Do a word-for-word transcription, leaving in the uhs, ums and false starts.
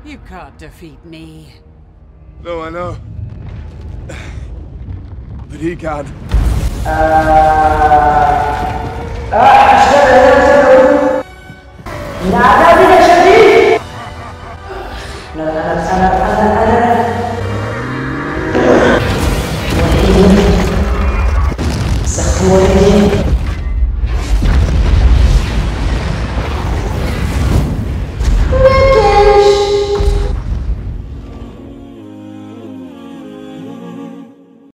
You can't defeat me. No, I know. But he can. Uh...